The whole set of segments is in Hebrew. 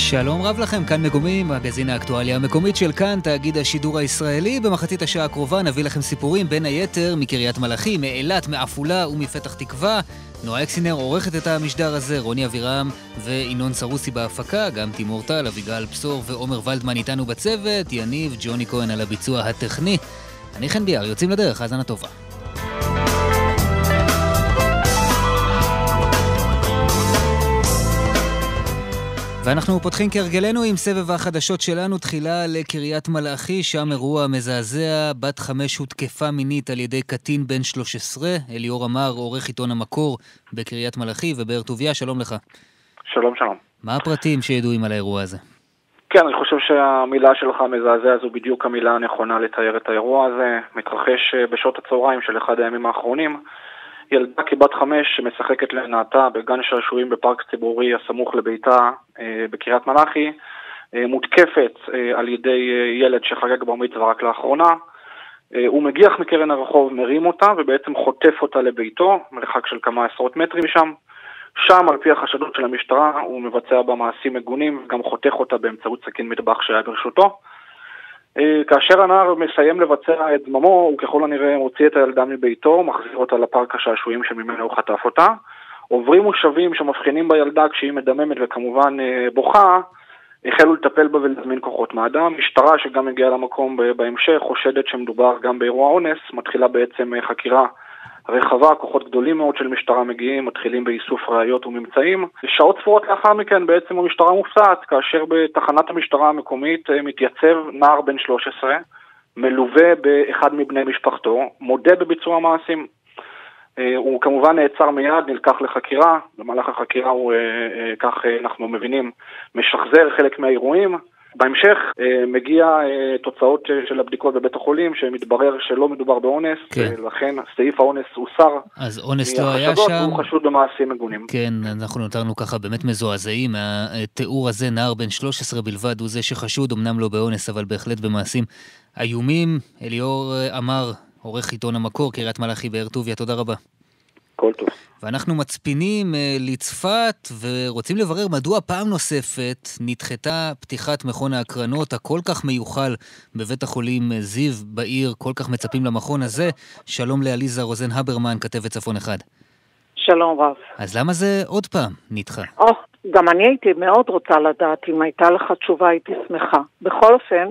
שלום רב לכם, כאן מגומים, מגזין האקטואליה המקומית של כאן, תאגיד השידור הישראלי. במחצית השעה הקרובה נביא לכם סיפורים בין היתר מקריית מלאכי, מאילת, מעפולה ומפתח תקווה. נועה אקסינר עורכת את המשדר הזה, רוני אבירם ואינון סרוסי בהפקה, גם תימור טל, אביגל פסור ועומר ולדמן איתנו בצוות, יניב ג'וני כהן על הביצוע הטכני. אני חן ביאר, יוצאים לדרך, האזנה טובה. ואנחנו פותחים כהרגלנו עם סבב החדשות שלנו. תחילה לקריית מלאכי, שם אירוע מזעזע, בת 5 הותקפה מינית על ידי קטין בן 13. אליאור אמר, עורך עיתון המקור בקריית מלאכי ובאר טוביה, שלום לך. שלום, שלום. מה הפרטים שידועים על האירוע הזה? כן, אני חושב שהמילה שלך מזעזע זו בדיוק המילה הנכונה לתאר את האירוע הזה. מתרחש בשעות הצהריים של אחד הימים האחרונים. ילדה כבת 5 שמשחקת לנעתה בגן שעשועים בפארק ציבורי הסמוך לביתה בקריית מלאכי, מותקפת על ידי ילד שחגג בר מצווה רק לאחרונה. הוא מגיח מקרן הרחוב, מרים אותה ובעצם חוטף אותה לביתו, מרחק של כמה עשרות מטרים שם. שם על פי החשדות של המשטרה הוא מבצע בה מעשים מגונים, גם חותך אותה באמצעות סכין מטבח שהיה ברשותו. כאשר הנער מסיים לבצע את דממו, הוא ככל הנראה מוציא את הילדה מביתו, מחזיר אותה לפארק השעשועים שממנו הוא חטף אותה. עוברים מושבים שמבחינים בילדה כשהיא מדממת וכמובן בוכה, החלו לטפל בה ולהזמין כוחות מד"א. משטרה שגם הגיעה למקום בהמשך, חושדת שמדובר גם באירוע אונס, מתחילה בעצם חקירה רחבה, כוחות גדולים מאוד של משטרה מגיעים, מתחילים באיסוף ראיות וממצאים. שעות ספורות לאחר מכן בעצם המשטרה מופתעת, כאשר בתחנת המשטרה המקומית מתייצב נער בן 13, מלווה באחד מבני משפחתו, מודה בביצוע המעשים. הוא כמובן נעצר מיד, נלקח לחקירה, במהלך החקירה הוא, כך אנחנו מבינים, משחזר חלק מהאירועים. בהמשך מגיע תוצאות של הבדיקות בבית החולים, שמתברר שלא מדובר באונס, לכן סעיף האונס הוסר. אז אונס לא היה שם. הוא חשוד במעשים מגונים. כן, אנחנו נותרנו ככה באמת מזועזעים מהתיאור הזה. נער בן 13 בלבד הוא זה שחשוד, אמנם לא באונס, אבל בהחלט במעשים איומים. אליאור אמר, עורך עיתון המקור, קריית מלאכי באר טוביה, תודה רבה. כל טוב. ואנחנו מצפינים לצפת ורוצים לברר מדוע פעם נוספת נדחתה פתיחת מכון ההקרנות הכל כך מיוחל בבית החולים זיו בעיר, כל כך מצפים למכון הזה. שלום לאליזה רוזן הברמן, כתבת צפון אחד. שלום רב. אז למה זה עוד פעם נדחה? גם אני הייתי מאוד רוצה לדעת, אם הייתה לך תשובה הייתי שמחה. בכל אופן,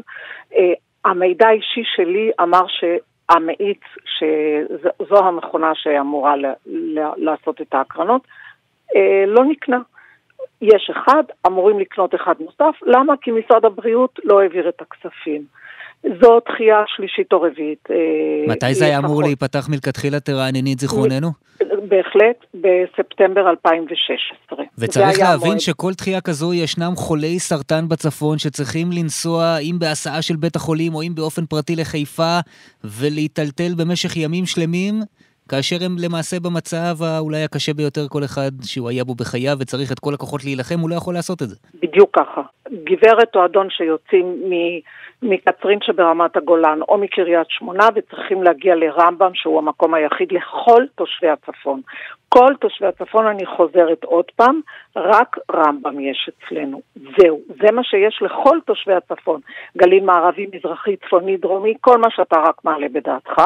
המידע האישי שלי אמר המאיץ, שזו המכונה שאמורה לעשות את ההקרנות, לא נקנה. יש אחד, אמורים לקנות אחד נוסף. למה? כי משרד הבריאות לא העביר את הכספים. זו דחייה שלישית או רביעית. מתי זה היה אמור להיפתח מלכתחילה, תרענני את זיכרוננו? בהחלט, בספטמבר 2016. וצריך להבין שכל דחייה כזו ישנם חולי סרטן בצפון שצריכים לנסוע אם בהסעה של בית החולים או אם באופן פרטי לחיפה ולהיטלטל במשך ימים שלמים, כאשר הם למעשה במצב אולי הקשה ביותר כל אחד שהוא היה בו בחייו וצריך את כל הכוחות להילחם, הוא לא יכול לעשות את זה. בדיוק ככה. גברת או אדון שיוצאים מקצרין שברמת הגולן או מקריית שמונה וצריכים להגיע לרמב"ם שהוא המקום היחיד לכל תושבי הצפון. כל תושבי הצפון, אני חוזרת עוד פעם, רק רמב"ם יש אצלנו. זהו, זה מה שיש לכל תושבי הצפון. גליל מערבי, מזרחי, צפוני, דרומי, כל מה שאתה רק מעלה בדעתך.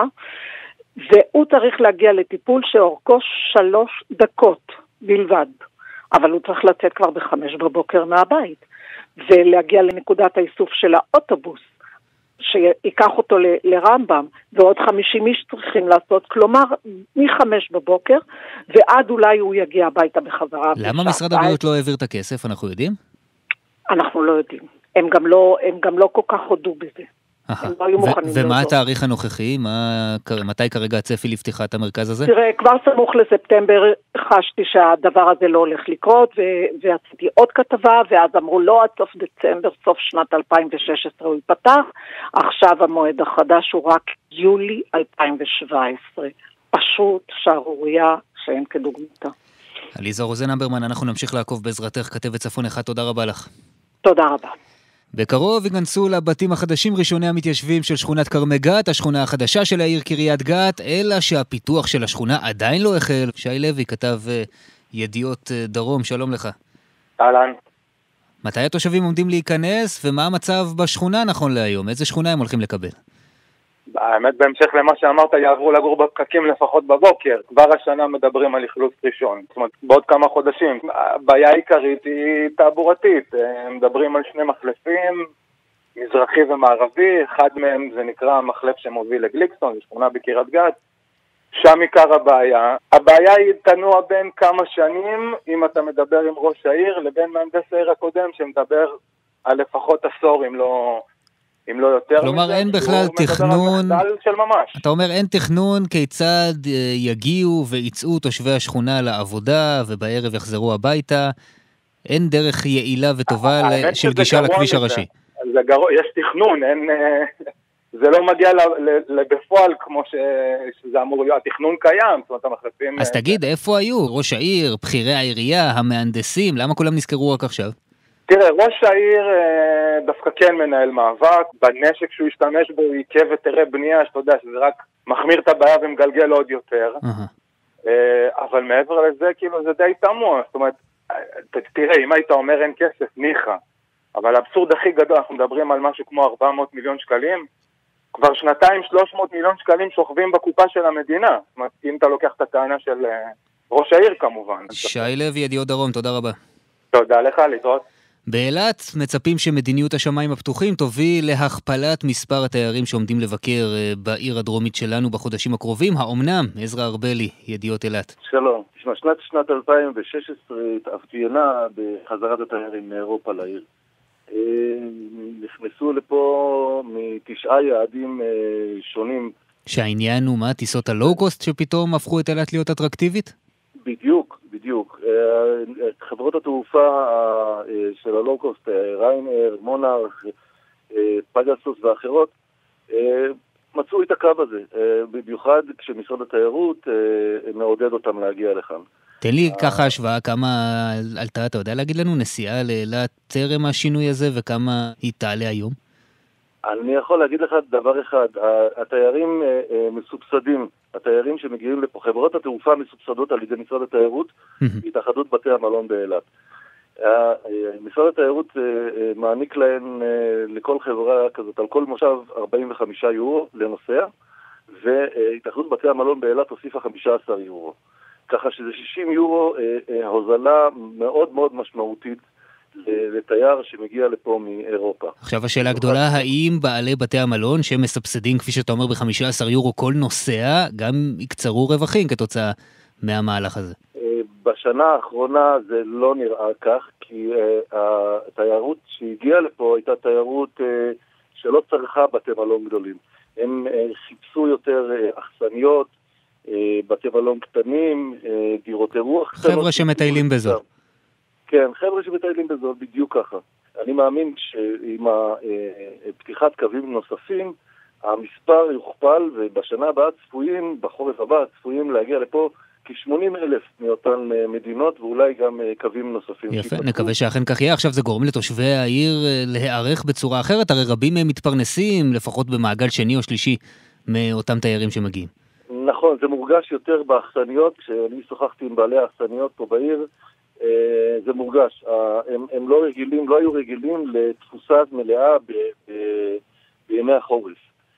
והוא צריך להגיע לטיפול שאורכו 3 דקות בלבד. אבל הוא צריך לצאת כבר ב5 בבוקר מהבית. ולהגיע לנקודת האיסוף של האוטובוס, שיקח אותו לרמב"ם, ועוד 50 איש צריכים לעשות, כלומר, מ5 בבוקר, ועד אולי הוא יגיע הביתה בחזרה. למה משרד הבריאות לא העביר את הכסף, אנחנו יודעים? אנחנו לא יודעים. הם גם לא כל כך הודו בזה. ומה התאריך הנוכחי? מתי כרגע הצפי לפתיחת המרכז הזה? תראה, כבר סמוך לספטמבר חשתי שהדבר הזה לא הולך לקרות, ועשיתי עוד כתבה, ואז אמרו לא עד סוף דצמבר, סוף שנת 2016 הוא ייפתח, עכשיו המועד החדש הוא רק יולי 2017. פשוט שערוריה שאין כדוגמתה. אליזה רוזן הברמן, אנחנו נמשיך לעקוב בעזרתך, כתבת צפון אחד, תודה רבה לך. תודה רבה. בקרוב ייכנסו לבתים החדשים ראשוני המתיישבים של שכונת כרמי גת, השכונה החדשה של העיר קריית גת, אלא שהפיתוח של השכונה עדיין לא החל. שי לוי כתב ידיעות דרום, שלום לך. אהלן. מתי התושבים עומדים להיכנס, ומה המצב בשכונה נכון להיום? איזה שכונה הם הולכים לקבל? האמת, בהמשך למה שאמרת, יעברו לגור בפקקים לפחות בבוקר. כבר השנה מדברים על אכלוס ראשון. זאת אומרת, בעוד כמה חודשים. הבעיה העיקרית היא תעבורתית. מדברים על שני מחלפים, מזרחי ומערבי. אחד מהם זה נקרא המחלף שמוביל לגליקסון, זו שכונה בקריית גת. שם עיקר הבעיה. הבעיה היא תנוע בין כמה שנים, אם אתה מדבר עם ראש העיר, לבין מהנדס העיר הקודם, שמדבר על לפחות עשור, אם לא יותר. כלומר, אין בכלל תכנון, אתה אומר אין תכנון כיצד יגיעו ויצאו תושבי השכונה לעבודה ובערב יחזרו הביתה, אין דרך יעילה וטובה של גישה לכביש הראשי. יש תכנון, זה לא מגיע בפועל כמו שזה אמור להיות, התכנון קיים, זאת אומרת המחלפים... אז תגיד, איפה היו? ראש העיר, בחירי העירייה, המהנדסים, למה כולם נזכרו רק עכשיו? תראה, ראש העיר דווקא כן מנהל מאבק, בנשק שהוא השתמש בו הוא עיכב היתרי בנייה, שאתה יודע שזה רק מחמיר את הבעיה ומגלגל עוד יותר, אבל מעבר לזה כאילו זה די תמוה, זאת אומרת, תראה, אם היית אומר אין כסף, ניחה, אבל האבסורד הכי גדול, אנחנו מדברים על משהו כמו 400 מיליון שקלים, כבר 200-300 מיליון שקלים שוכבים בקופה של המדינה, זאת אומרת, אם אתה לוקח את הטענה של ראש העיר כמובן. שי לוי, ידיעות דרום, תודה רבה. תודה לך, להתראות. באילת מצפים שמדיניות השמיים הפתוחים תוביל להכפלת מספר התיירים שעומדים לבקר בעיר הדרומית שלנו בחודשים הקרובים. האומנם? עזרא ארבלי, ידיעות אילת. שלום. שנת 2016 התאפיינה בחזרת התיירים מאירופה לעיר. נכנסו לפה מ9 יעדים שונים. שהעניין הוא מה? טיסות הלואו-קוסט שפתאום הפכו את אילת להיות אטרקטיבית? בדיוק. חברות התעופה של הלואו-קוסט, ריינר, מונארק, פגסוס ואחרות, מצאו את הקו הזה, במיוחד כשמשרד התיירות מעודד אותם להגיע לכאן. תן לי ככה השוואה, כמה עלתה, אתה יודע להגיד לנו, נסיעה לאילת טרם השינוי הזה, וכמה היא תעלה היום? אני יכול להגיד לך דבר אחד, התיירים מסובסדים, התיירים שמגיעים לפה, חברות התעופה מסובסדות על ידי משרד התיירות, התאחדות בתי המלון באילת. משרד התיירות מעניק להם לכל חברה כזאת, על כל מושב 45 יורו לנוסע, והתאחדות בתי המלון באילת הוסיפה 15 יורו. ככה שזה 60 יורו הוזלה מאוד מאוד משמעותית לתייר שמגיע לפה מאירופה. עכשיו השאלה הגדולה, האם בעלי בתי המלון שמסבסדים, כפי שאתה אומר, ב15 יורו כל נוסע, גם יקצרו רווחים כתוצאה מהמהלך הזה? בשנה האחרונה זה לא נראה כך, כי התיירות שהגיעה לפה הייתה תיירות שלא צריכה בתי מלון גדולים. הם חיפשו יותר אכסניות, בתי מלון קטנים, דירות אירוח. חבר'ה שמטיילים בזאת. כן, חבר'ה שמטיילים בזאת, בדיוק ככה. אני מאמין שעם פתיחת קווים נוספים, המספר יוכפל, ובשנה הבאה צפויים, בחורף הבא צפויים להגיע לפה כ-80,000 מאותן מדינות, ואולי גם קווים נוספים. יפה, נקווה שאכן כך יהיה. עכשיו זה גורם לתושבי העיר להיערך בצורה אחרת, הרי רבים מהם מתפרנסים, לפחות במעגל שני או שלישי, מאותם תיירים שמגיעים. נכון, זה מורגש יותר באכסניות, כשאני שוחחתי עם בעלי האכסניות פה בעיר, זה מורגש. הם לא היו רגילים לתפוסה מלאה בימי החורף.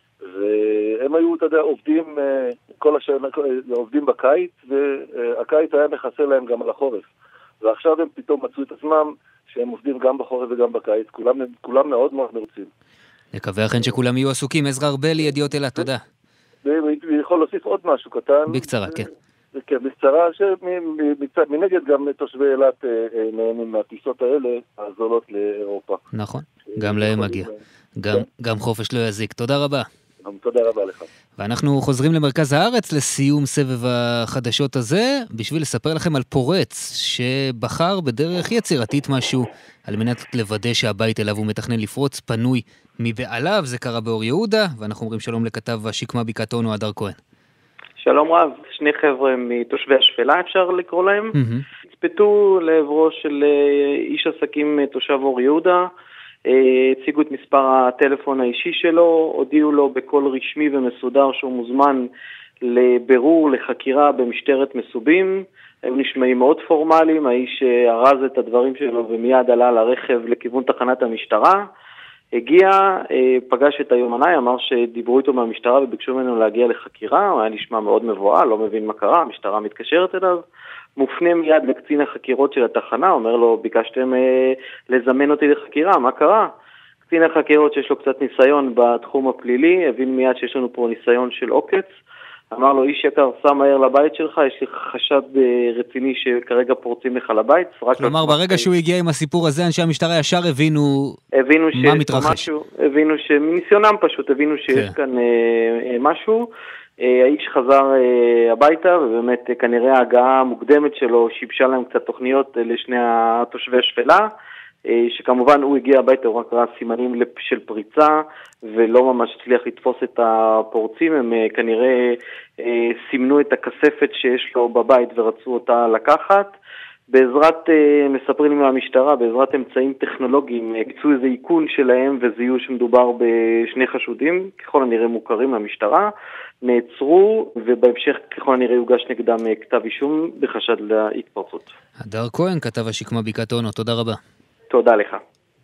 והם היו, אתה יודע, עובדים כל השנה, עובדים בקיץ, והקיץ היה מכסה להם גם על החורף. ועכשיו הם פתאום מצאו את עצמם שהם עובדים גם בחורף וגם בקיץ. כולם מאוד מאוד מרוצים. נקווה אכן שכולם יהיו עסוקים. עזרא ארבלי, ידיעות אילת, תודה. ויכול להוסיף עוד משהו קטן. בקצרה, כן. כן, בקצרה, שמנגד גם תושבי אילת נהנים מהטיסות האלה, הזולות לאירופה. נכון, גם להם מגיע. גם חופש לא יזיק. תודה רבה. תודה רבה לך. ואנחנו חוזרים למרכז הארץ לסיום סבב החדשות הזה, בשביל לספר לכם על פורץ שבחר בדרך יצירתית משהו, על מנת לוודא שהבית אליו הוא מתכנן לפרוץ פנוי מבעליו. זה קרה באור יהודה, ואנחנו אומרים שלום לכתב השקמה בקעת אונו, הדר כהן. שלום רב, שני חבר'ה מתושבי השפלה אפשר לקרוא להם. הצפתו לעברו של איש עסקים תושב אור יהודה, הציגו את מספר הטלפון האישי שלו, הודיעו לו בכל רשמי ומסודר שהוא מוזמן לבירור, לחקירה במשטרת מסובים. הם נשמעים מאוד פורמליים, האיש ארז את הדברים שלו ומיד עלה לרכב לכיוון תחנת המשטרה. הגיע, פגש את היומנאי, אמר שדיברו איתו מהמשטרה וביקשו ממנו להגיע לחקירה, הוא היה נשמע מאוד מבואה, לא מבין מה קרה, המשטרה מתקשרת אליו, מופנה מיד לקצין החקירות של התחנה, אומר לו, ביקשתם לזמן אותי לחקירה, מה קרה? קצין החקירות שיש לו קצת ניסיון בתחום הפלילי, הבין מיד שיש לנו פה ניסיון של עוקץ, אמר לו, איש יקר, סע מהר לבית שלך, יש לי חשד רציני שכרגע פורצים לך לבית. כלומר, ברגע שהוא הגיע עם הסיפור הזה, אנשי המשטרה ישר הבינו מה מתרחש. הבינו שמניסיונם פשוט, הבינו שיש כאן משהו. האיש חזר הביתה, ובאמת כנראה ההגעה המוקדמת שלו שיבשה להם קצת תוכניות לשני תושבי השפלה. שכמובן הוא הגיע הביתה, הוא רק ראה סימנים של פריצה, ולא ממש הצליח לתפוס את הפורצים, הם כנראה סימנו את הכספת שיש לו בבית ורצו אותה לקחת. בעזרת, מספרים מהמשטרה, בעזרת אמצעים טכנולוגיים, ביצעו איזה עיכון שלהם וזיהו שמדובר בשני חשודים, ככל הנראה מוכרים למשטרה, נעצרו ובהמשך ככל הנראה יוגש נגדם כתב אישום בחשד להתפרצות. הדר כהן, כתב השקמה בקעת אונו, תודה רבה. תודה לך.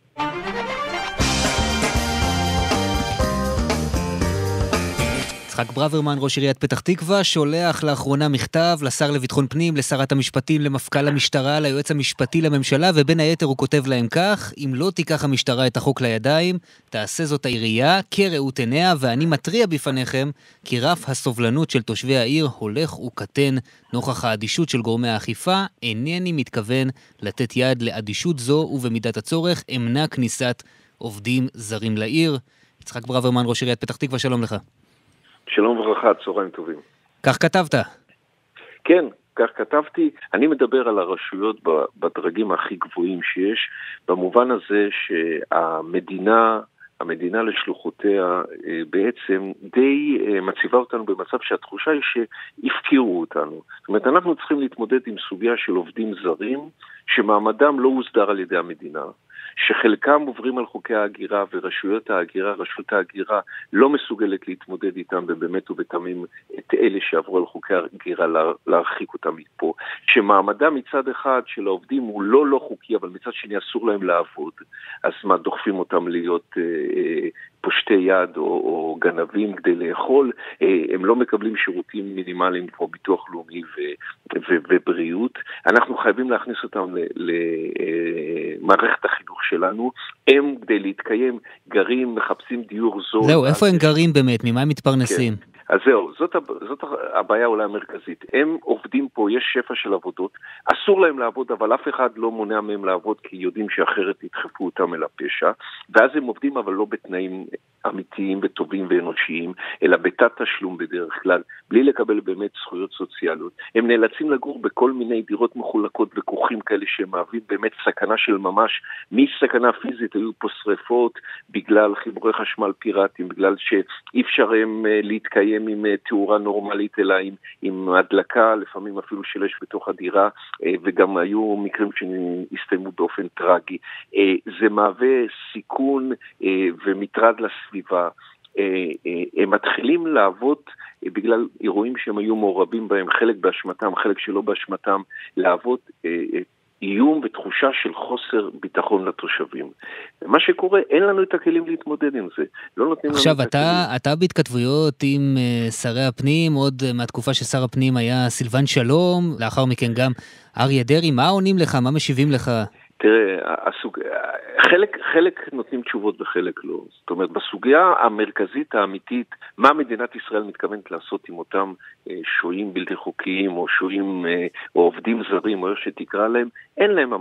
יצחק ברוורמן, ראש עיריית פתח תקווה, שולח לאחרונה מכתב לשר לביטחון פנים, לשרת המשפטים, למפכ"ל המשטרה, ליועץ המשפטי לממשלה, ובין היתר הוא כותב להם כך: אם לא תיקח המשטרה את החוק לידיים, תעשה זאת העירייה כראות עיניה, ואני מטריע בפניכם כי רף הסובלנות של תושבי העיר הולך וקטן נוכח האדישות של גורמי האכיפה. אינני מתכוון לתת יד לאדישות זו, ובמידת הצורך אמנע כניסת עובדים זרים לעיר. יצחק ברוורמן, ראש עיריית פתח תקווה, שלום לך. שלום וברכה, צהריים טובים. כך כתבת. כן, כך כתבתי. אני מדבר על הרשויות בדרגים הכי גבוהים שיש, במובן הזה שהמדינה לשלוחותיה בעצם די מציבה אותנו במצב שהתחושה היא שהפקירו אותנו. זאת אומרת, אנחנו צריכים להתמודד עם סוגיה של עובדים זרים, שמעמדם לא הוסדר על ידי המדינה. שחלקם עוברים על חוקי ההגירה ורשויות ההגירה, רשות ההגירה לא מסוגלת להתמודד איתם ובאמת ובתמים את אלה שעברו על חוקי ההגירה להרחיק אותם מפה. שמעמדם מצד אחד של העובדים הוא לא חוקי, אבל מצד שני אסור להם לעבוד. אז מה, דוחפים אותם להיות פושטי יד או גנבים כדי לאכול? הם לא מקבלים שירותים מינימליים כמו ביטוח לאומי ובריאות. אנחנו חייבים להכניס אותם למערכת החינוך שלנו. הם כדי להתקיים גרים, מחפשים דיור זול. זהו, איפה הם גרים באמת? ממה הם מתפרנסים? כן. אז זהו, זאת הבעיה אולי המרכזית. הם עובדים פה, יש שפע של עבודות, אסור להם לעבוד, אבל אף אחד לא מונע מהם לעבוד, כי יודעים שאחרת ידחפו אותם אל הפשע, ואז הם עובדים אבל לא בתנאים אמיתיים וטובים ואנושיים, אלא בתת תשלום בדרך כלל, בלי לקבל באמת זכויות סוציאליות. הם נאלצים לגור בכל מיני דירות מחולקות וכוחים כאלה שהם מהווים באמת סכנה של ממש, מסכנה פיזית, היו פה שריפות בגלל חיבורי חשמל פיראטיים, בגלל שאי אפשר הם להתקיים עם תאורה נורמלית, אלא עם הדלקה, לפעמים אפילו של אש בתוך הדירה, וגם היו מקרים שהסתיימו באופן טרגי. זה מהווה סיכון ומטרד לסביבה. הם מתחילים לעבוד בגלל אירועים שהם היו מעורבים בהם, חלק באשמתם, חלק שלא באשמתם, לעבוד איום ותחושה של חוסר ביטחון לתושבים. ומה שקורה, אין לנו את הכלים להתמודד עם זה. לא נותנים עכשיו, לנו את הכלים. אתה בהתכתבויות עם שרי הפנים, עוד מהתקופה ששר הפנים היה סילבן שלום, לאחר מכן גם אריה דרעי, מה עונים לך? מה משיבים לך? תראה, חלק נותנים תשובות וחלק לא. זאת אומרת, בסוגיה המרכזית האמיתית, מה מדינת ישראל מתכוונת לעשות עם אותם שוהים בלתי חוקיים, או שוהים, או עובדים זרים, או איך שתקרא להם, אין להם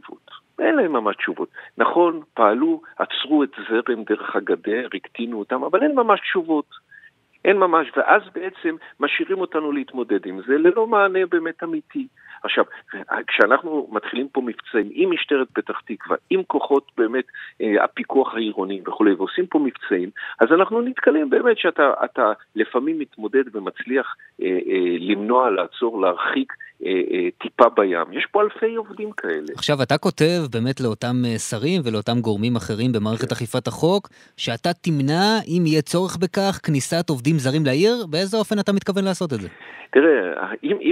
ממש תשובות. נכון, פעלו, עצרו את זרם דרך הגדר, הקטינו אותם, אבל אין ממש תשובות. ואז בעצם משאירים אותנו להתמודד עם זה, ללא מענה באמת אמיתי. עכשיו, כשאנחנו מתחילים פה מבצעים עם משטרת פתח תקווה, עם כוחות באמת הפיקוח העירוני וכו', ועושים פה מבצעים, אז אנחנו נתקלים באמת שאתה לפעמים מתמודד ומצליח למנוע, לעצור, להרחיק טיפה בים. יש פה אלפי עובדים כאלה. עכשיו, אתה כותב באמת לאותם שרים ולאותם גורמים אחרים במערכת אכיפת החוק, שאתה תמנע, אם יהיה צורך בכך, כניסת עובדים זרים לעיר, באיזה אופן אתה מתכוון לעשות את זה? תראה,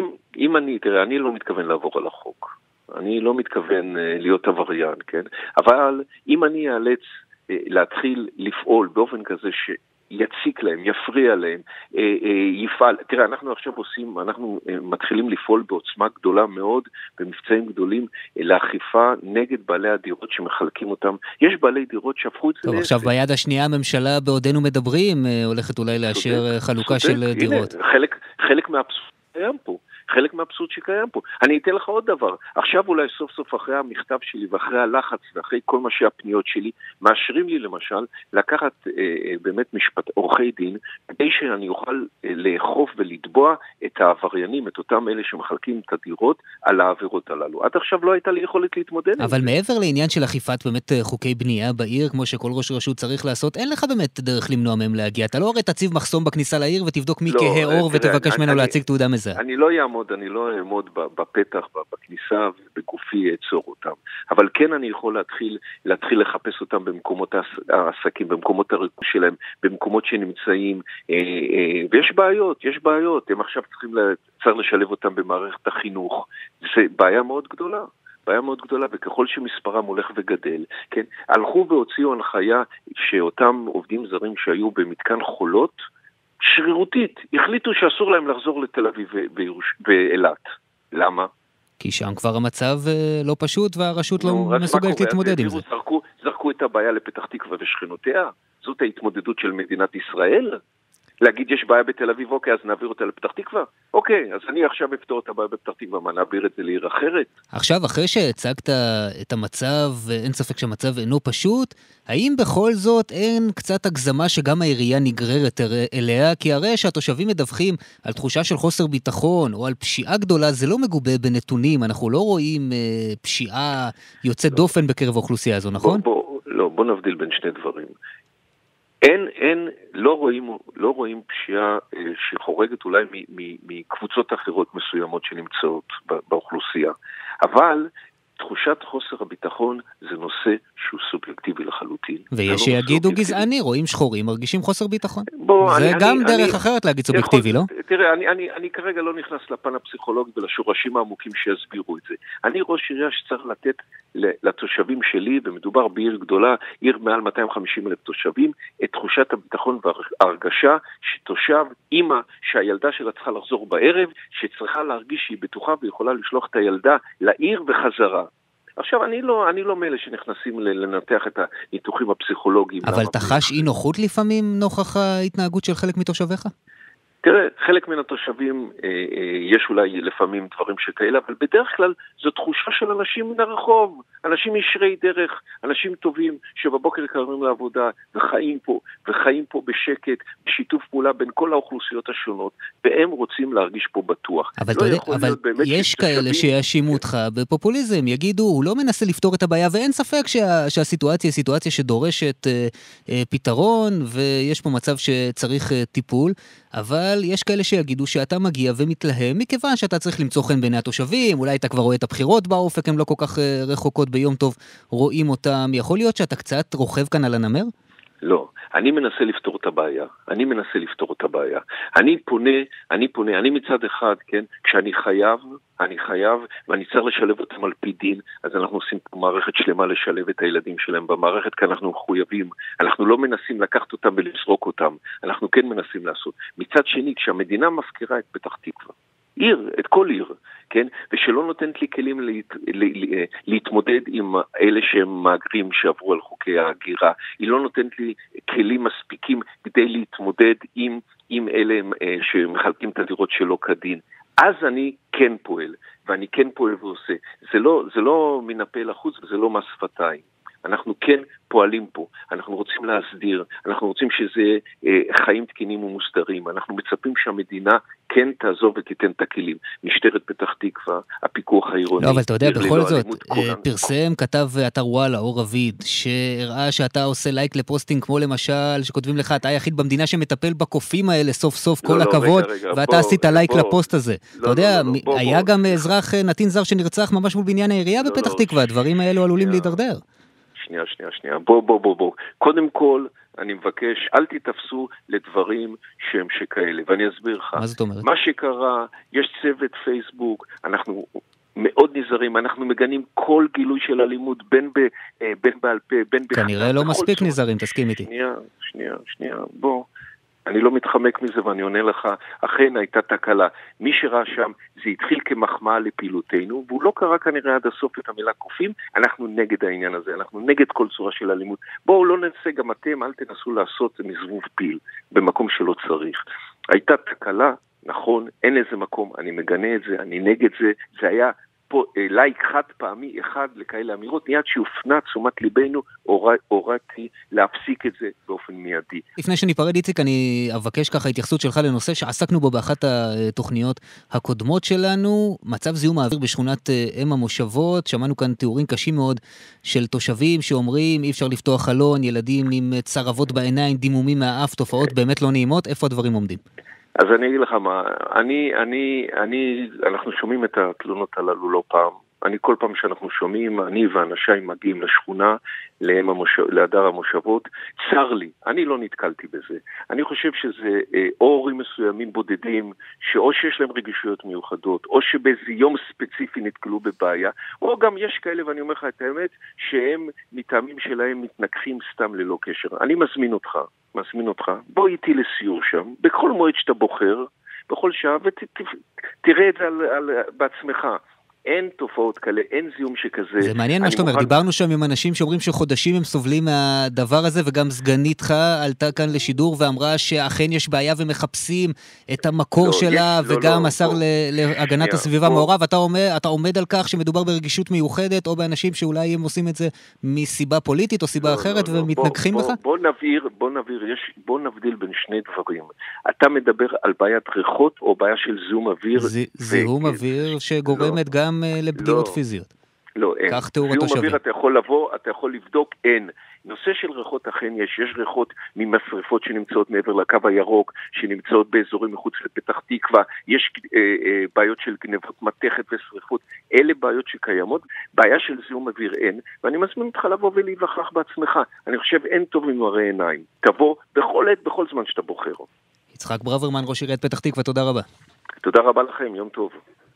אני לא מתכוון לעבור על החוק. אני לא מתכוון להיות עבריין, כן? אבל אם אני אאלץ להתחיל לפעול באופן כזה יציק להם, יפריע להם, יפעל. תראה, אנחנו מתחילים לפעול בעוצמה גדולה מאוד, במבצעים גדולים, לאכיפה נגד בעלי הדירות שמחלקים אותם. יש בעלי דירות שהפכו את זה. טוב, עכשיו ביד השנייה הממשלה בעודנו מדברים, הולכת אולי לאשר חלוקה של דירות. חלק מהאבסורד קיים פה. חלק מהאבסורד שקיים פה. אני אתן לך עוד דבר. עכשיו אולי סוף סוף אחרי המכתב שלי ואחרי הלחץ ואחרי כל מה שהפניות שלי, מאשרים לי למשל לקחת באמת עורכי דין, כדי שאני אוכל לאכוף ולתבוע את העבריינים, את אותם אלה שמחלקים את הדירות על העבירות הללו. עד עכשיו לא הייתה לי יכולת להתמודד. אבל מעבר לעניין של אכיפת באמת חוקי בנייה בעיר, כמו שכל ראש רשות צריך לעשות, אין לך באמת דרך למנוע מהם להגיע. אתה לא הרי תציב מחסום בכניסה לעיר ותבדוק מי כהה אור ותבקש ממנו להציג תעודה מזהה. אני לא אעמוד בפתח, בכניסה ובגופי אעצור אותם. אבל כן אני יכול להתחיל לחפש אותם במקומות העסקים, במקומות הריכוז שלהם, במקומות שנמצאים, ויש בעיות. הם עכשיו צריך לשלב אותם במערכת החינוך. זה בעיה מאוד גדולה, וככל שמספרם הולך וגדל, כן, הלכו והוציאו הנחיה שאותם עובדים זרים שהיו במתקן חולות, שרירותית, החליטו שאסור להם לחזור לתל אביב ואילת. למה? כי שם כבר המצב לא פשוט והרשות לא מסוגלת להתמודד עם זה. זרקו את הבעיה לפתח תקווה ושכנותיה? זאת ההתמודדות של מדינת ישראל? להגיד יש בעיה בתל אביב, אוקיי, אז נעביר אותה לפתח תקווה? אוקיי, אז אני עכשיו אפתור את הבעיה בפתח תקווה, מה נעביר את זה לעיר אחרת? עכשיו, אחרי שהצגת את המצב, אין ספק שהמצב אינו פשוט, האם בכל זאת אין קצת הגזמה שגם העירייה נגררת אליה? כי הרי שהתושבים מדווחים על תחושה של חוסר ביטחון או על פשיעה גדולה, זה לא מגובה בנתונים, אנחנו לא רואים פשיעה יוצאת דופן בקרב האוכלוסייה הזו, נכון? בוא נבדיל בין שני דברים. לא רואים פשיעה שחורגת אולי מקבוצות אחרות מסוימות שנמצאות באוכלוסייה. אבל תחושת חוסר הביטחון זה נושא שהוא סובייקטיבי לחלוטין. ויש שיגידו גזעני, רואים שחורים, מרגישים חוסר ביטחון. זה גם דרך אחרת להגיד סובייקטיבי, לא? תראה, אני כרגע לא נכנס לפן הפסיכולוגי ולשורשים העמוקים שיסבירו את זה. אני ראש עירייה שצריך לתת לתושבים שלי, ומדובר בעיר גדולה, עיר מעל 250,000 תושבים, את תחושת הביטחון וההרגשה שתושב, אמא, שהילדה שלה צריכה לחזור בערב, שצריכה להרגיש שהיא בטוחה ויכולה לשלוח את הילדה לעיר וחזרה. עכשיו, אני לא מאלה שנכנסים לנתח את הניתוחים הפסיכולוגיים. אבל אתה חש אי נוחות לפעמים נוכח ההתנהגות של חלק מתושביך? תראה, חלק מן התושבים, יש אולי לפעמים דברים שכאלה, אבל בדרך כלל זו תחושה של אנשים מן הרחוב, אנשים ישרי דרך, אנשים טובים שבבוקר קרבים לעבודה וחיים פה בשקט, בשיתוף פעולה בין כל האוכלוסיות השונות, והם רוצים להרגיש פה בטוח. אבל יש כאלה שיאשימו אותך בפופוליזם, יגידו, הוא לא מנסה לפתור את הבעיה, ואין ספק שהסיטואציה היא סיטואציה שדורשת פתרון, ויש פה מצב שצריך טיפול, אבל יש כאלה שיגידו שאתה מגיע ומתלהם, מכיוון שאתה צריך למצוא חן בעיני התושבים, אולי אתה כבר רואה את הבחירות באופק, הן לא כל כך רחוקות ביום טוב, רואים אותם, יכול להיות שאתה קצת רוכב כאן על הנמר? לא, אני מנסה לפתור את הבעיה, אני מצד אחד, כן, כשאני חייב, ואני צריך לשלב אותם על פי דין, אז אנחנו עושים פה מערכת שלמה לשלב את הילדים שלהם במערכת, כי אנחנו מחויבים, אנחנו לא מנסים לקחת אותם ולזרוק אותם, אנחנו כן מנסים לעשות. מצד שני, כשהמדינה מפקירה את פתח תקווה, את כל עיר, כן? ושלא נותנת לי כלים להתמודד עם אלה שהם מאגרים שעברו על חוקי ההגירה. היא לא נותנת לי כלים מספיקים כדי להתמודד עם אלה שמחלקים את הדירות שלא כדין. אז אני כן פועל, ואני כן פועל ועושה. זה לא מן הפה לחוץ וזה לא מהשפתיים. אנחנו כן פועלים פה, אנחנו רוצים להסדיר, אנחנו רוצים שזה חיים תקינים ומוסדרים, אנחנו מצפים שהמדינה כן תעזוב ותיתן את הכלים. משטרת פתח תקווה, הפיקוח הפיקוח העירוני. לא, אבל אתה יודע, בכל זאת, פרסם, כתב אתר וואלה, אור רביד, שהראה שאתה עושה לייק לפוסטינג, כמו למשל, שכותבים לך, אתה היחיד במדינה שמטפל בקופים האלה, סוף סוף, כל הכבוד, ואתה עשית לייק לפוסט הזה. אתה יודע, היה גם אזרח נתין זר שנרצח ממש מול בניין העירייה בפתח תקווה, הדברים האלו עלולים להידרדר. שנייה. בוא. קודם כל, אני מבקש, אל תתפסו לדברים שהם שכאלה, ואני אסביר לך. מה זאת אומרת? מה שקרה, יש צוות פייסבוק, אנחנו מאוד נזהרים, אנחנו מגנים כל גילוי של אלימות, בין בעל פה, בין בכתב. כנראה לא מספיק נזהרים, תסכים איתי. שנייה, בוא. אני לא מתחמק מזה ואני עונה לך, אכן הייתה תקלה. מי שראה שם, זה התחיל כמחמאה לפעילותנו, והוא לא קרא כנראה עד הסוף את המילה קופים, אנחנו נגד העניין הזה, אנחנו נגד כל צורה של אלימות. בואו לא ננסה, גם אתם, אל תנסו לעשות מזבוב פיל, במקום שלא צריך. הייתה תקלה, נכון, אין איזה מקום, אני מגנה את זה, אני נגד זה, זה היה פה לייק חד פעמי אחד לכאלה אמירות, מיד שהופנה תשומת ליבנו, הורדתי להפסיק את זה באופן מיידי. לפני שניפרד איציק, אני אבקש ככה התייחסות שלך לנושא שעסקנו בו באחת התוכניות הקודמות שלנו, מצב זיהום האוויר בשכונת אם המושבות, שמענו כאן תיאורים קשים מאוד של תושבים שאומרים אי אפשר לפתוח חלון, ילדים עם צרבות בעיניים, דימומים מהאף, תופעות באמת לא נעימות, איפה הדברים עומדים? אז אני אגיד לך מה, אנחנו שומעים את התלונות הללו לא פעם. כל פעם שאנחנו שומעים, אני ואנשיי מגיעים לשכונה, להדר המושבות, צר לי, אני לא נתקלתי בזה. אני חושב שזה הורים מסוימים בודדים, שאו שיש להם רגישויות מיוחדות, או שבאיזה יום ספציפי נתקלו בבעיה, או גם יש כאלה, ואני אומר לך את האמת, שהם מטעמים שלהם מתנגחים סתם ללא קשר. אני מזמין אותך, בוא איתי לסיור שם, בכל מועד שאתה בוחר, בכל שעה, ותראה את זה בעצמך. אין תופעות כאלה, אין זיהום שכזה. זה מעניין מה שאתה אומר, דיברנו שם עם אנשים שאומרים שחודשים הם סובלים מהדבר הזה, וגם סגניתך עלתה כאן לשידור ואמרה שאכן יש בעיה ומחפשים את המקור שלה, וגם השר להגנת הסביבה מעורב, אתה עומד על כך שמדובר ברגישות מיוחדת, או באנשים שאולי הם עושים את זה מסיבה פוליטית או סיבה אחרת ומתנגחים בך? בוא נבדיל בין שני דברים. אתה מדבר על בעיית ריחות או בעיה של זיהום אוויר? זיהום אוויר שגורמת גם לפגיעות פיזיות. לא, אין. כך תיאור התושבים. זיהום אוויר אתה יכול לבוא, אתה יכול לבדוק, אין. נושא של ריחות אכן יש ריחות ממשרפות שנמצאות מעבר לקו הירוק, שנמצאות באזורים מחוץ לפתח תקווה, יש בעיות של גנבות מתכת ושריפות, אלה בעיות שקיימות, בעיה של זיהום אוויר אין, ואני מזמין אותך לבוא ולהיווכח בעצמך. אני חושב אין טוב ממראה עיניים. תבוא בכל עת, בכל זמן שאתה בוחר. יצחק ברוורמן, ראש עיריית פתח תקווה, תודה רבה. תודה רבה לכם, יום טוב.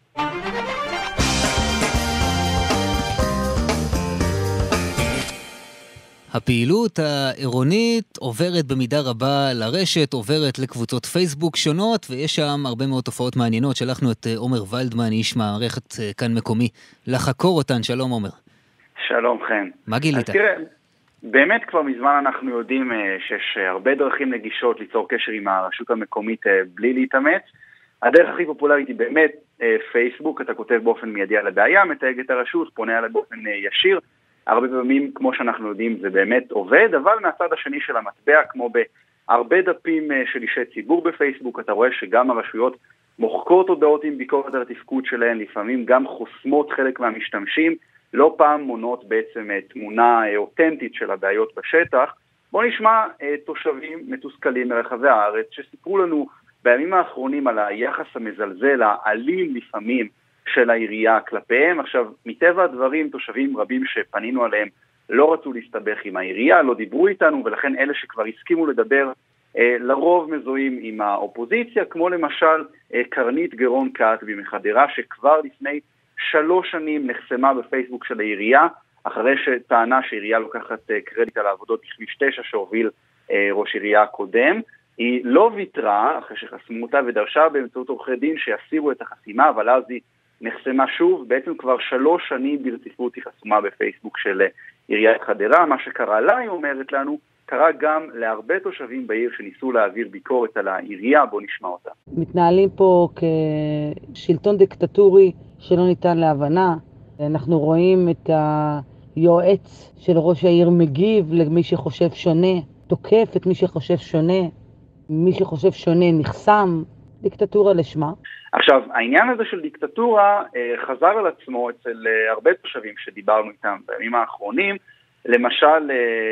הפעילות העירונית עוברת במידה רבה לרשת, עוברת לקבוצות פייסבוק שונות, ויש שם הרבה מאוד תופעות מעניינות. שלחנו את עומר ולדמן, איש מערכת כאן מקומי, לחקור אותן. שלום עומר. שלום חן. מה גילית? אז תראה, באמת כבר מזמן אנחנו יודעים שיש הרבה דרכים נגישות ליצור קשר עם הרשות המקומית בלי להתאמץ. הדרך הכי פופולרית היא באמת פייסבוק, אתה כותב באופן מיידי על הבעיה, מתייג את הרשות, פונה עליה באופן ישיר. הרבה פעמים, כמו שאנחנו יודעים, זה באמת עובד, אבל מהצד השני של המטבע, כמו בהרבה דפים של אישי ציבור בפייסבוק, אתה רואה שגם הרשויות מוחקות הודעות עם ביקורת על התפקוד שלהן, לפעמים גם חוסמות חלק מהמשתמשים, לא פעם מונות בעצם תמונה אותנטית של הבעיות בשטח. בואו נשמע תושבים מתוסכלים מרחבי הארץ שסיפרו לנו בימים האחרונים על היחס המזלזל, האלים לפעמים, של העירייה כלפיהם. עכשיו, מטבע הדברים, תושבים רבים שפנינו עליהם לא רצו להסתבך עם העירייה, לא דיברו איתנו, ולכן אלה שכבר הסכימו לדבר, לרוב מזוהים עם האופוזיציה, כמו למשל קרנית גרון קאטבי מחדרה, שכבר לפני 3 שנים נחסמה בפייסבוק של העירייה, אחרי שטענה שהעירייה לוקחת קרדיט על העבודות בכביש 9 שהוביל ראש עירייה הקודם. היא לא ויתרה אחרי שחסמו אותה ודרשה באמצעות עורכי דין שיסירו את החסימה, אבל אז היא נחסמה שוב. בעצם כבר 3 שנים ברציפות היא חסומה בפייסבוק של עיריית חדרה. מה שקרה לה, היא אומרת לנו, קרה גם להרבה תושבים בעיר שניסו להעביר ביקורת על העירייה. בוא נשמע אותה. מתנהלים פה כשלטון דיקטטורי שלא ניתן להבנה. אנחנו רואים את היועץ של ראש העיר מגיב למי שחושב שונה, תוקף את מי שחושב שונה, מי שחושב שונה נחסם, דיקטטורה לשמה. עכשיו, העניין הזה של דיקטטורה חזר על עצמו אצל הרבה תושבים שדיברנו איתם בימים האחרונים, למשל,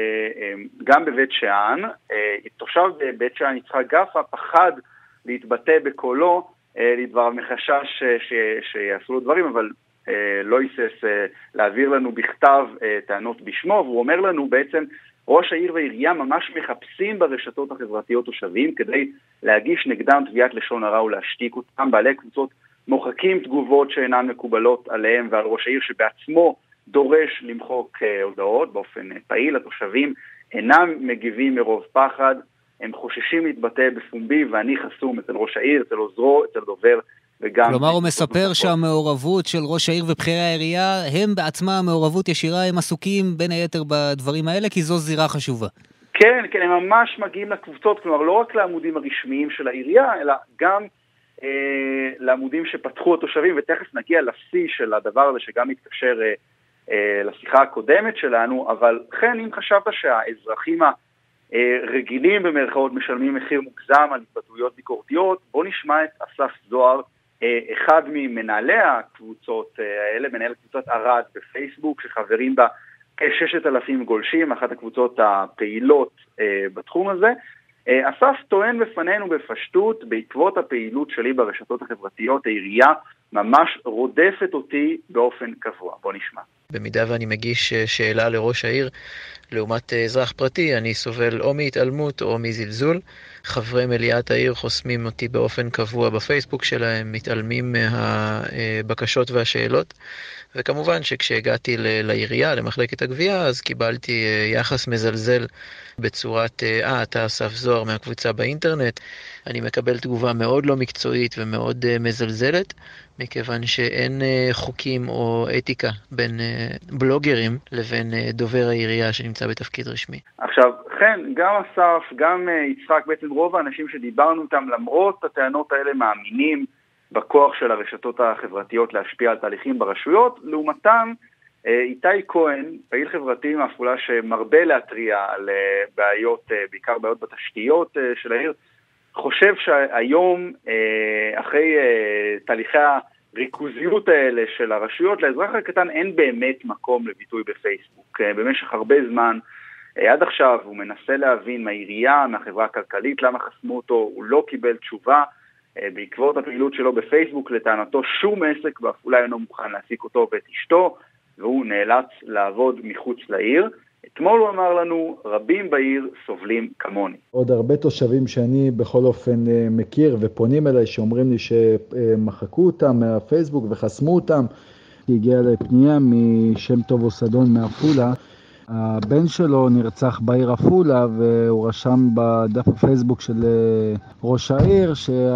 גם בבית שאן, תושב בבית שאן יצחק גפה פחד להתבטא בקולו לדבר מחשש שיעשו לו דברים, אבל לא היסס להעביר לנו בכתב טענות בשמו, והוא אומר לנו בעצם, ראש העיר והעירייה ממש מחפשים ברשתות החברתיות תושבים כדי להגיש נגדם תביעת לשון הרע ולהשתיק אותם. בעלי קבוצות מוחקים תגובות שאינן מקובלות עליהם ועל ראש העיר שבעצמו דורש למחוק הודעות באופן פעיל. התושבים אינם מגיבים מרוב פחד, הם חוששים להתבטא בפומבי, ואני חסום אצל ראש העיר, אצל עוזרו, אצל דובר, וגם... כלומר, הוא מספר שהמעורבות של ראש העיר ובחירי העירייה, הם בעצמם מעורבות ישירה, הם עסוקים בין היתר בדברים האלה, כי זו זירה חשובה. כן, כן, הם ממש מגיעים לקבוצות, כלומר, לא רק לעמודים הרשמיים של העירייה, אלא גם לעמודים שפתחו התושבים, ותכף נגיע לשיא של הדבר הזה, שגם מתקשר לשיחה הקודמת שלנו, אבל כן, אם חשבת שהאזרחים רגילים במרכאות משלמים מחיר מוגזם על התבטאויות ביקורתיות, בוא נשמע את אסף זוהר, אחד ממנהלי הקבוצות האלה, מנהל קבוצת ערד בפייסבוק, שחברים בה כ-6,000 גולשים, אחת הקבוצות הפעילות בתחום הזה. אסף טוען בפנינו בפשטות, בעקבות הפעילות שלי ברשתות החברתיות, העירייה ממש רודפת אותי באופן קבוע. בוא נשמע. במידה ואני מגיש שאלה לראש העיר, לעומת אזרח פרטי, אני סובל או מהתעלמות או מזלזול. חברי מליאת העיר חוסמים אותי באופן קבוע בפייסבוק שלהם, מתעלמים מהבקשות והשאלות. וכמובן שכשהגעתי לעירייה, למחלקת הגבייה, אז קיבלתי יחס מזלזל בצורת, אתה אסף זוהר מהקבוצה באינטרנט. אני מקבל תגובה מאוד לא מקצועית ומאוד מזלזלת, מכיוון שאין חוקים או אתיקה בין בלוגרים לבין דובר העירייה שנמצא בתפקיד רשמי. עכשיו, כן, גם אסף, גם יצחק, בעצם רוב האנשים שדיברנו איתם, למרות הטענות האלה, מאמינים בכוח של הרשתות החברתיות להשפיע על תהליכים ברשויות. לעומתם, איתי כהן, פעיל חברתי מעפולה שמרבה להטריע על בעיות, בעיקר בעיות בתשתיות של העיר, חושב שהיום, אחרי תהליכי הריכוזיות האלה של הרשויות, לאזרח הקטן אין באמת מקום לביטוי בפייסבוק. במשך הרבה זמן, עד עכשיו הוא מנסה להבין מהעירייה, מהחברה הכלכלית, למה חסמו אותו, הוא לא קיבל תשובה. בעקבות הפעילות שלו בפייסבוק, לטענתו שום עסק בעפולה אינו מוכן להעסיק אותו ואת אשתו, והוא נאלץ לעבוד מחוץ לעיר. אתמול הוא אמר לנו, רבים בעיר סובלים כמוני. עוד הרבה תושבים שאני בכל אופן מכיר ופונים אליי, שאומרים לי שמחקו אותם מהפייסבוק וחסמו אותם. הגיעה לפנייה משם טוב וסדון מעפולה. הבן שלו נרצח בעיר עפולה, והוא רשם בדף הפייסבוק של ראש העיר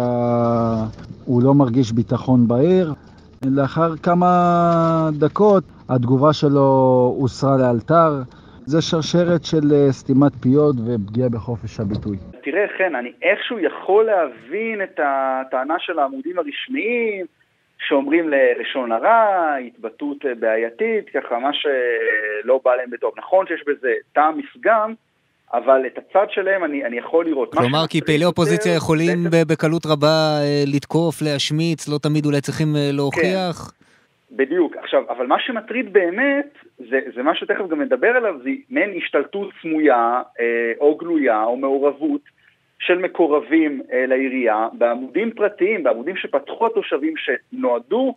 שהוא לא מרגיש ביטחון בעיר. לאחר כמה דקות התגובה שלו הוסרה לאלתר. זה שרשרת של סתימת פיות ופגיעה בחופש הביטוי. תראה, כן, אני איכשהו יכול להבין את הטענה של העמודים הרשמיים, שאומרים ללשון הרע, התבטאות בעייתית, ככה מה שלא בא להם בטוב. נכון שיש בזה טעם מפגם, אבל את הצד שלהם אני יכול לראות. כלומר, כי פעילי אופוזיציה יכולים בקלות רבה לתקוף, להשמיץ, לא תמיד אולי צריכים להוכיח. בדיוק. עכשיו, אבל מה שמטריד באמת, זה מה שתכף גם מדבר עליו, זה מעין השתלטות סמויה, או גלויה, או מעורבות, של מקורבים לעירייה, בעמודים פרטיים, בעמודים שפתחו התושבים שנועדו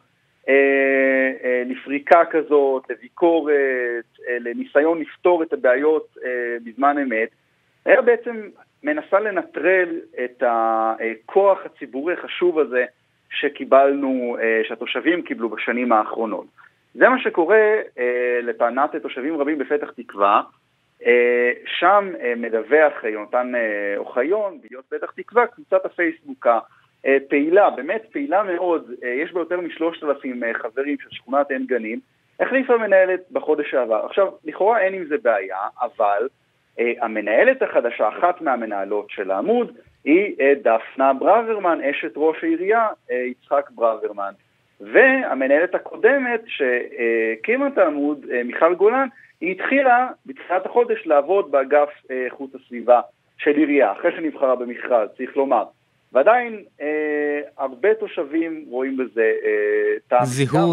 לפריקה כזאת, לביקורת, לניסיון לפתור את הבעיות בזמן אמת, היה בעצם מנסה לנטרל את הכוח הציבורי החשוב הזה שקיבלנו, שהתושבים קיבלו בשנים האחרונות. זה מה שקורה לטענת תושבים רבים בפתח תקווה, שם מדווח יונתן אוחיון, בידיעות פתח תקווה, קבוצת הפייסבוק פעילה, באמת פעילה מאוד, יש בה יותר מ3,000 חברים של שכונת עין גנים, החליפה מנהלת בחודש שעבר. עכשיו, לכאורה אין עם זה בעיה, אבל המנהלת החדשה, אחת מהמנהלות של העמוד, היא דפנה ברוורמן, אשת ראש העירייה, יצחק ברוורמן. והמנהלת הקודמת שהקימה את העמוד, מיכל גולן, היא התחילה בתחילת החודש לעבוד באגף חוץ הסביבה של עירייה, אחרי שנבחרה במכרז, צריך לומר. ועדיין הרבה תושבים רואים בזה טעם. זיהו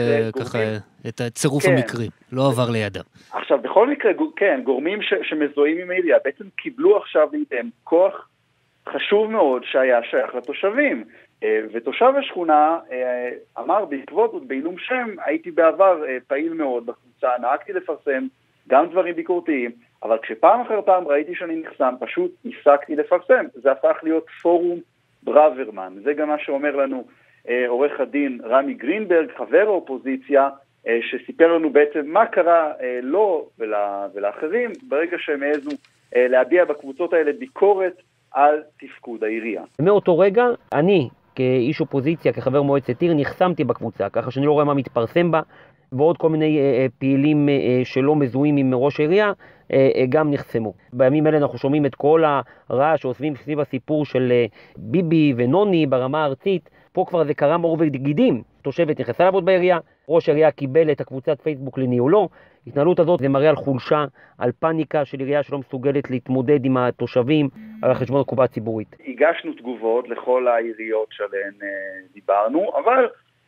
את הצירוף המקרי, לא עבר לידם. עכשיו, בכל מקרה, כן, גורמים שמזוהים עם העירייה בעצם קיבלו עכשיו לידיהם כוח חשוב מאוד שהיה שייך לתושבים. ותושב השכונה אמר בעקבות ובעילום שם, הייתי בעבר פעיל מאוד בקבוצה, נהגתי לפרסם גם דברים ביקורתיים, אבל כשפעם אחר פעם ראיתי שאני נחסם, פשוט הפסקתי לפרסם. זה הפך להיות פורום ברוורמן. זה גם מה שאומר לנו עורך הדין רמי גרינברג, חבר האופוזיציה, שסיפר לנו בעצם מה קרה לו ולאחרים ברגע שהם העזו להביע בקבוצות האלה ביקורת על תפקוד העירייה. מאותו רגע אני כאיש אופוזיציה, כחבר מועצת עיר, נחסמתי בקבוצה, ככה שאני לא רואה מה מתפרסם בה, ועוד כל מיני פעילים שלא מזוהים עם ראש העירייה גם נחסמו. בימים אלה אנחנו שומעים את כל הרעש שעושים סביב הסיפור של ביבי ונוני ברמה הארצית. פה כבר זה קרם עור וגידים. תושבת נכנסה לעבוד בעירייה, ראש העירייה קיבל את הקבוצת פייסבוק לניהולו. ההתנהלות הזאת זה מראה על חולשה, על פאניקה של עירייה שלא מסוגלת להתמודד עם התושבים על חשבון הקופה הציבורית. הגשנו תגובות לכל העיריות שעליהן דיברנו, אבל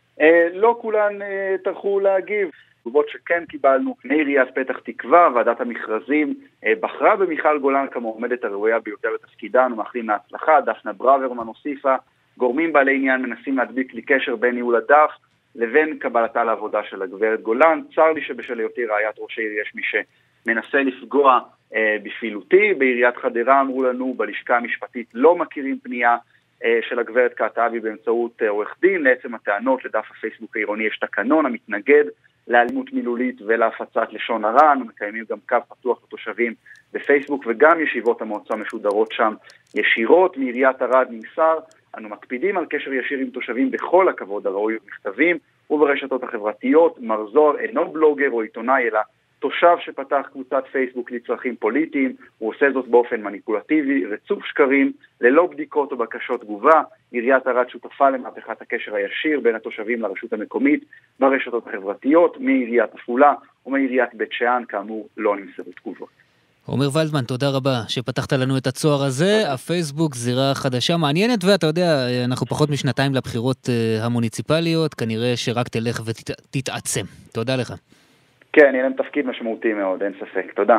לא כולן טרחו להגיב. תגובות שכן קיבלנו מעיריית פתח תקווה, ועדת המכרזים בחרה במיכל גולן כמועמדת הראויה ביותר לתפקידה, אנו מאחלים להצלחה. דפנה ברוורמן הוסיפה, גורמים בעלי עניין מנסים להדביק לי קשר בין ניהול הדף לבין קבלתה לעבודה של הגברת גולן. צר לי שבשל היותי רעיית ראש העיר יש מי שמנסה לפגוע בפעילותי. בעיריית חדרה אמרו לנו, בלשכה המשפטית לא מכירים פנייה של הגברת קעטבי באמצעות עורך דין. לעצם הטענות, לדף הפייסבוק העירוני יש תקנון המתנגד לאלימות מילולית ולהפצת לשון הרע. אנו מקיימים גם קו פתוח לתושבים בפייסבוק, וגם ישיבות המועצה משודרות שם ישירות. מעיריית ערד נמסר, אנו מקפידים על קשר ישיר עם תושבים בכל הכבוד הראוי במכתבים וברשתות החברתיות. מר זוהר אינו בלוגר או עיתונאי, אלא תושב שפתח קבוצת פייסבוק לצרכים פוליטיים. הוא עושה זאת באופן מניפולטיבי, רצוף שקרים, ללא בדיקות או בקשות תגובה. עיריית ערד שותפה למהפכת הקשר הישיר בין התושבים לרשות המקומית ברשתות החברתיות. מעיריית עפולה ומעיריית בית שאן, כאמור, לא נמסרו תגובות. עומר ולדמן, תודה רבה שפתחת לנו את הצוהר הזה. הפייסבוק זירה חדשה מעניינת, ואתה יודע, אנחנו פחות משנתיים לבחירות המוניציפליות, כנראה שרק תלך ותתעצם. תודה לך. כן, יהיה להם תפקיד משמעותי מאוד, אין ספק. תודה.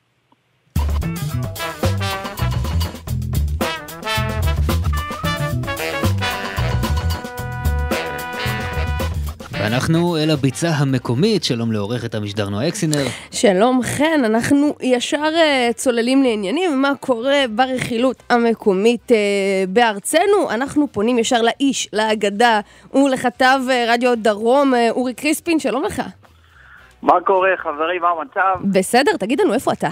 ואנחנו אל הביצה המקומית. שלום לעורכת המשדר נועה אקסינר. שלום חן, אנחנו ישר צוללים לעניינים מה קורה ברכילות המקומית בארצנו. אנחנו פונים ישר לאיש, לאגדה ולכתב רדיו דרום אורי קריספין. שלום לך. מה קורה חברים, מה המצב? בסדר, תגיד לנו איפה אתה?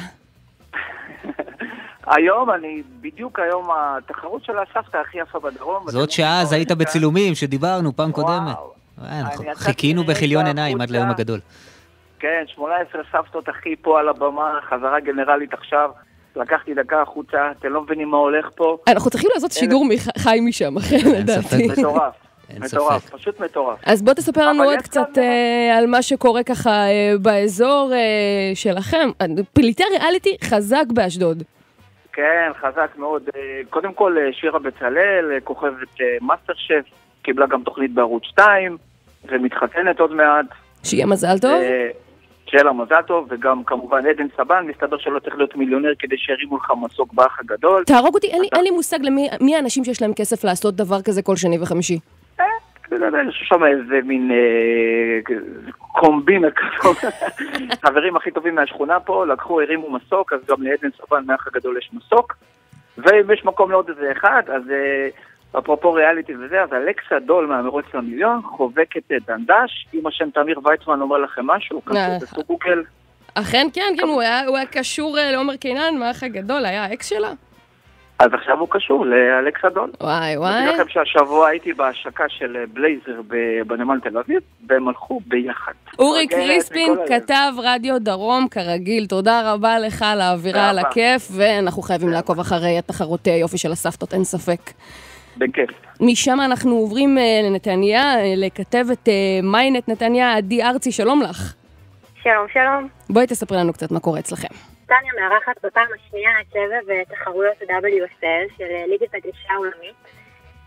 היום בדיוק היום התחרות של הסבתא הכי יפה בדרום. זאת שעה, אז היית בצילומים שדיברנו פעם קודמת. חיכינו בחיליון עיניים עד ליום הגדול. כן, 18 סבתות הכי פה על הבמה, חזרה גנרלית עכשיו, לקחתי דקה החוצה, אתם לא מבינים מה הולך פה. אנחנו צריכים לעשות שידור חי משם, אחרי לדעתי. מטורף, מטורף, פשוט מטורף. אז בוא תספר לנו עוד קצת על מה שקורה ככה באזור שלכם. פליטי ריאליטי חזק באשדוד. כן, חזק מאוד. קודם כל שירה בצלאל, כוכבת מאסטר שף, קיבלה גם תוכנית בערוץ 2, ומתחתנת עוד מעט. שיהיה מזל טוב. שיהיה לה מזל טוב, וגם כמובן עדן סבן, מסתבר שלא צריך להיות מיליונר כדי שירימו לך מסוק באח הגדול. תהרוג אותי, אין לי מושג מי האנשים שיש להם כסף לעשות דבר כזה כל שני וחמישי. יש שם איזה מין קומבינה כזאת. חברים הכי טובים מהשכונה פה, לקחו, הרימו מסוק, אז גם לעדן סבן מאח הגדול יש מסוק, ואם יש מקום לעוד איזה אחד, אז אפרופו ריאליטי וזה, אז אלכסה דול מהמרוץ למיליון חובקת את דנדש. אם השם תמיר ויצמן אומר לכם משהו, כנסו גוגל. אכן כן, הוא היה קשור לעומר קינן, מאח הגדול, היה האקס שלה. אז עכשיו הוא קשור לאלכסה דול. וואי. אני לכם שהשבוע הייתי בהשקה של בלייזר בנמל תל אביב, והם הלכו ביחד. אורי קריספין, כתב רדיו דרום, כרגיל. תודה רבה לך על האווירה, על הכיף, ואנחנו חייבים לעקוב אחרי התחרות יופי של הסבתות, אין ספק. בכיף. משם אנחנו עוברים לנתניה, לכתבת מיינט נתניה, עדי ארצי, שלום לך. שלום. בואי תספרי לנו קצת מה קורה אצלכם. נתניה מארחת בפעם השנייה את סבב תחרויות ה-WSL של ליגת הגלישה העולמית.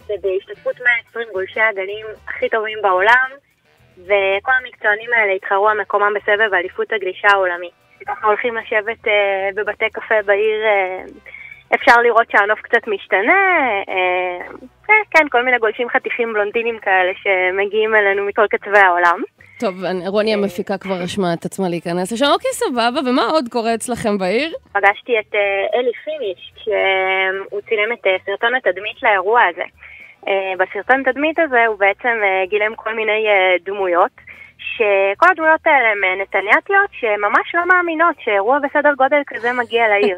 ובהשתתפות 120 גולשי הגלים הכי טובים בעולם, וכל המקצוענים האלה התחרו על מקומם בסבב האליפות הגלישה העולמי. ככה הולכים לשבת בבתי קפה בעיר, אפשר לראות שהנוף קצת משתנה, כן, כל מיני גולשים חתיכים בלונדינים כאלה שמגיעים אלינו מכל קצווי העולם. טוב, רוני המפיקה כבר רשמה את עצמה להיכנס לשם. אוקיי, סבבה, ומה עוד קורה אצלכם בעיר? פגשתי את אלי פיניש, כשהוא צילם את סרטון התדמית לאירוע הזה. בסרטון תדמית הזה הוא בעצם גילם כל מיני דמויות, שכל הדמויות האלה הן נתניאתיות שממש לא מאמינות שאירוע בסדר גודל כזה מגיע לעיר.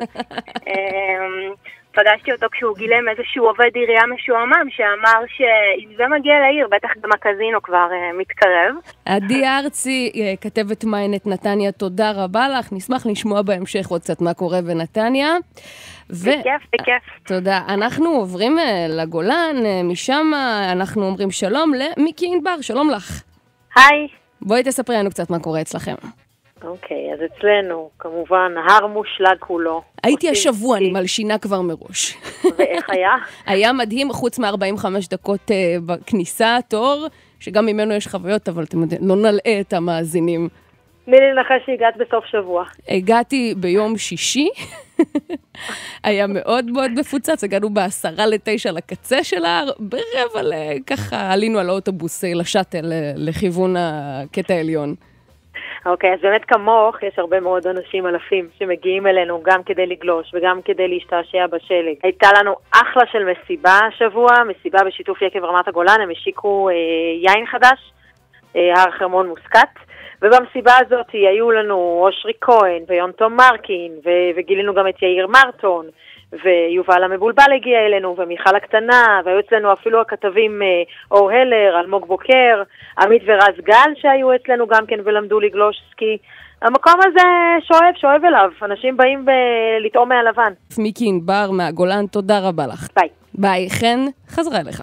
פגשתי אותו כשהוא גילם איזשהו עובד עירייה משועמם שאמר שאם זה מגיע לעיר, בטח גם הקזינו כבר מתקרב. עדי ארצי, כתבת מיינט נתניה, תודה רבה לך. נשמח לשמוע בהמשך עוד קצת מה קורה בנתניה. בכיף. תודה. אנחנו עוברים לגולן, משם אנחנו אומרים שלום למיקי ענבר, שלום לך. היי. בואי תספרי לנו קצת מה קורה אצלכם. אוקיי, אז אצלנו, כמובן, הר מושלג כולו. הייתי השבוע, אני מלשינה כבר מראש. ואיך היה? היה מדהים, חוץ מ-45 דקות בכניסה, תור, שגם ממנו יש חוויות, אבל אתם יודעים, לא נלאה את המאזינים. תני לי לנחש שהגעת בסוף שבוע. הגעתי ביום שישי, היה מאוד מאוד מפוצץ, הגענו ב8:50 לקצה של ההר, ברבע ככה עלינו על האוטובוס לשאטל לכיוון הקטע העליון. אוקיי, אז באמת כמוך יש הרבה מאוד אנשים אלפים שמגיעים אלינו גם כדי לגלוש וגם כדי להשתעשע בשלג. הייתה לנו אחלה של מסיבה השבוע, מסיבה בשיתוף יקב רמת הגולן, הם השיקו יין חדש, הר חרמון מוסקת, ובמסיבה הזאת היו לנו אושרי כהן ויונתום מרקין, וגילינו גם את יאיר מרטון, ויובל המבולבל הגיע אלינו, ומיכל הקטנה, והיו אצלנו אפילו הכתבים אור הלר, אלמוג בוקר, עמית ורז גל שהיו אצלנו גם כן ולמדו לגלוש סקי. המקום הזה שואב אליו, אנשים באים לטעום מהלבן. מיקי ענבר מהגולן, תודה רבה לך. ביי. ביי, חן, חזרה אליך.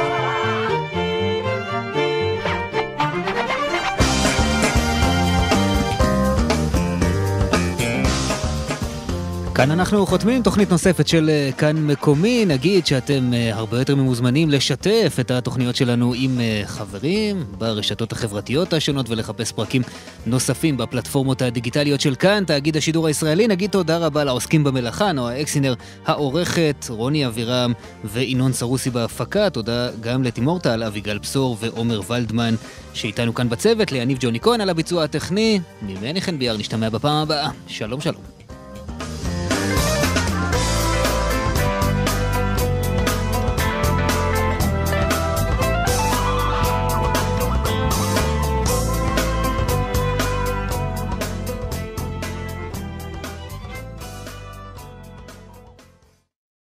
כאן אנחנו חותמים תוכנית נוספת של כאן מקומי. נגיד שאתם הרבה יותר ממוזמנים לשתף את התוכניות שלנו עם חברים ברשתות החברתיות השונות ולחפש פרקים נוספים בפלטפורמות הדיגיטליות של כאן, תאגיד השידור הישראלי. נגיד תודה רבה לעוסקים במלאכה, נועה אקסינר העורכת, רוני אבירם ואינון סרוסי בהפקה. תודה גם לתימור טל, אביגל פסור ועומר ולדמן שאיתנו כאן בצוות, ליניב ג'וני כהן על הביצוע הטכני. ממני חן ביאר, נשתמע בפעם הבאה. שלום שלום.